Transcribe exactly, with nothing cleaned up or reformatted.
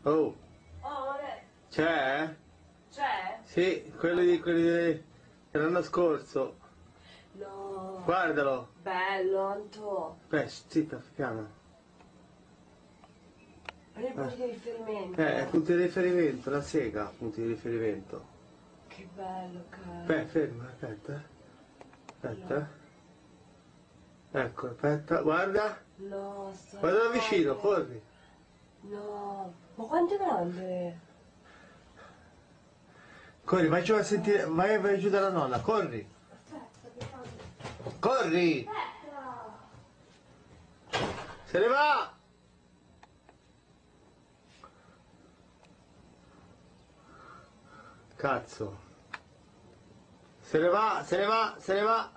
Oh, Oh, vabbè. c'è? C'è? Sì, quelli di quelli dell'anno scorso. No. Guardalo. Bello, Anto. Beh, zitta, piano. Prendi i punti di riferimento. Eh, punti di riferimento, la sega, punti di riferimento. Che bello, caro. Beh, ferma, aspetta. Aspetta. Ecco, aspetta, guarda. No, sta. Guarda da vicino, corri. No. Ma quanto è grande? Corri, vai giù a sentire, vai, vai giù dalla nonna, corri. Aspetta, che fanno? Corri! Aspetta. Se ne va! Cazzo. Se ne va, se ne va, se ne va.